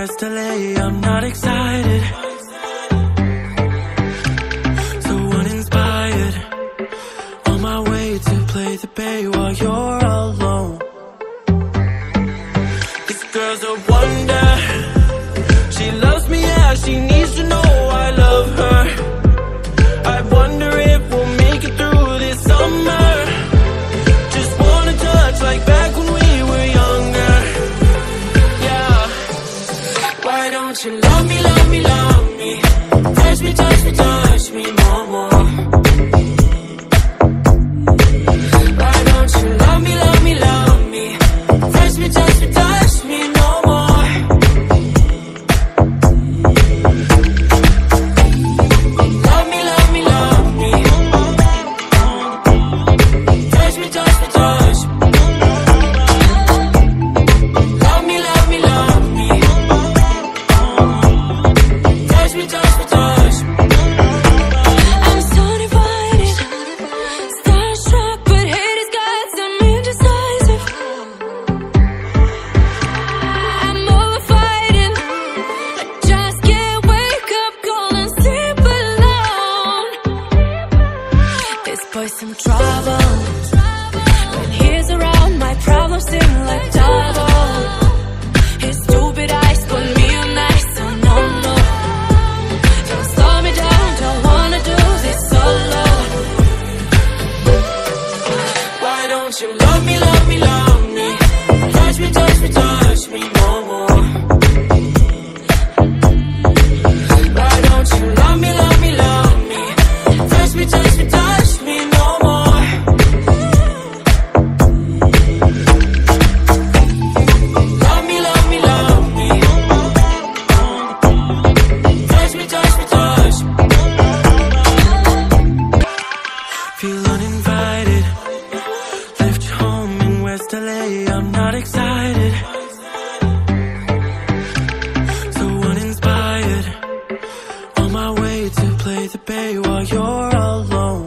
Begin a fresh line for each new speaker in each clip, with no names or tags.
West LA, I'm not excited, so uninspired. On my way to play the bay while you're alone. This girl's a wonder. She loves me, yeah, she needs to know I love her. I wonder if we'll make it through this summer. Just wanna touch like back when we were younger. Yeah. Why don't you love me, love me, love me? Touch me, touch me, touch me no more. Why don't you love me, love me, love me? Touch me, touch me, touch me no more. Love me, love me, love me. Touch me, touch me, touch me. Love me, love me, love me. Touch me, touch me, touch me.
I'm so divided, starstruck, but hate has got some indecisive. I'm over fighting, I just can't wake up cold and sleep alone. This boy's some trouble. When he's around, my problems seem like double. His stupid eyes put me on ice, so no, no. Don't slow me down, don't wanna do this solo.
Why don't you love me, love me, love me? Touch me, touch me, touch me no more. Why don't you love me, love me, love me? Touch me, touch me, touch me no more. Love me, love me, love me. Touch me, touch me, touch me. Feel uninvited. Left you home in West LA, I'm not excited, so uninspired. On my way to play the bay while you're alone.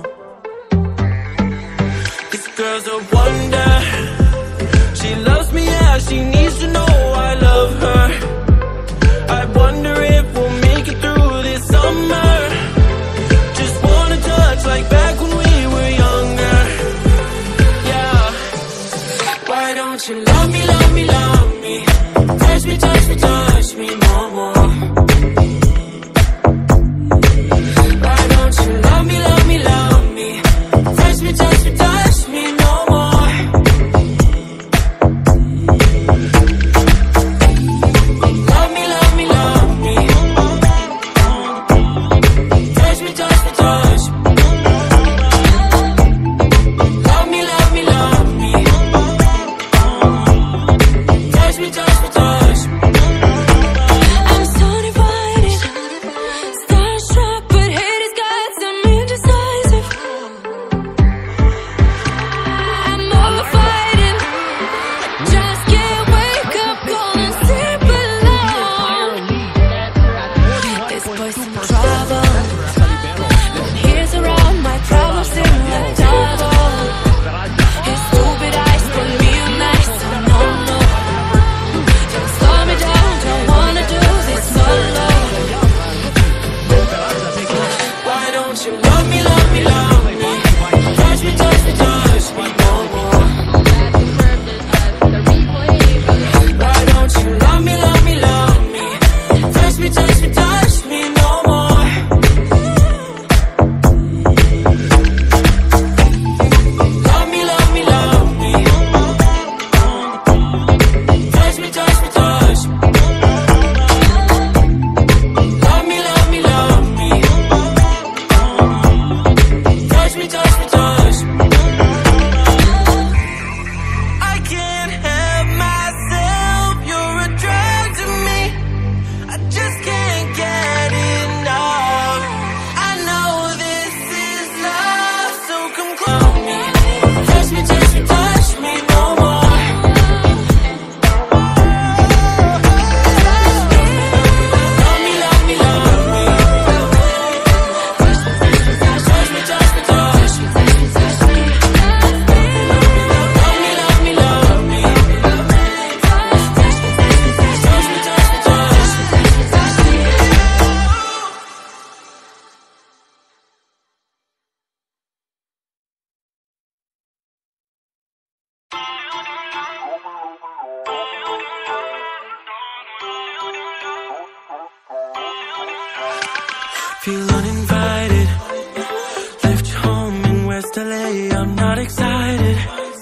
This girl's a wonder. She loves me, yeah, she needs to know I love her. I wonder if we'll make it through this summer. Just wanna touch like back when we were younger. Yeah. Why don't you love me, love me, love me? Touch me, touch me, touch me no more. Why don't feel uninvited. Left you home in West LA, I'm not excited.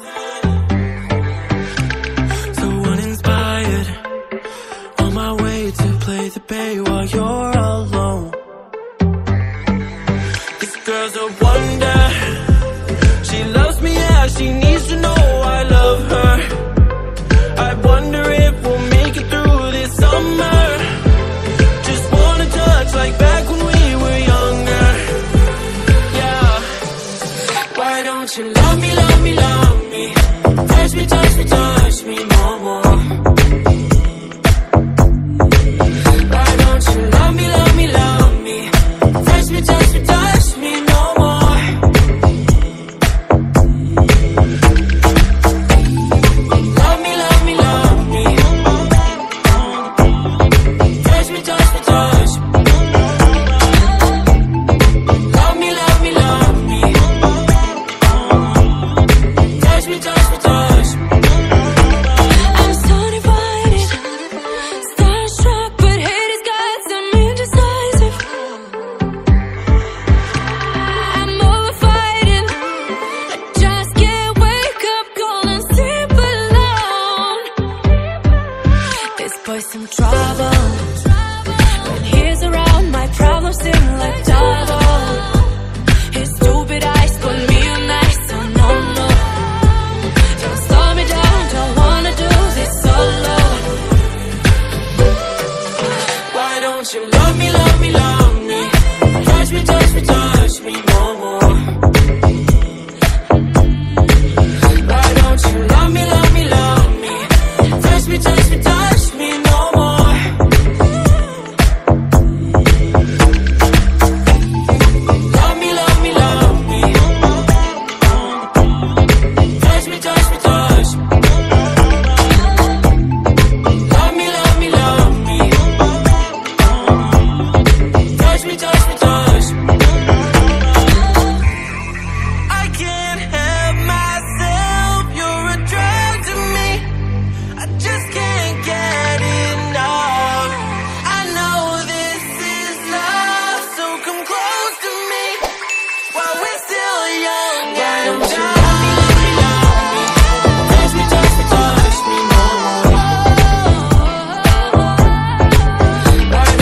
So uninspired, on my way to play the bay while you're alone. This girl's a wonder, she loves me, yeah, she needs to know I love her. I wonder if we'll make it through this summer. Just wanna touch like back when we were younger. Yeah. Why don't you love me, love me, love me? Touch me, touch me, touch me no more. Why don't you love me, love me, love me? Touch me, touch me, touch me no more. Love me, love me, love me. Touch me, touch me, touch me. Love me, love me, love me. Touch me, touch me, touch me.
I'm so divided, starstruck, but hate has got some indecisive. I'm over fighting, I just can't wake up cold and sleep alone. This boy's some trouble, when he's around my problems seem like double. His stupid eyes put me on ice, so no, no. Don't slow me down, don't wanna do this solo.
Why don't you love me, love me, love me? Touch me, touch me, touch me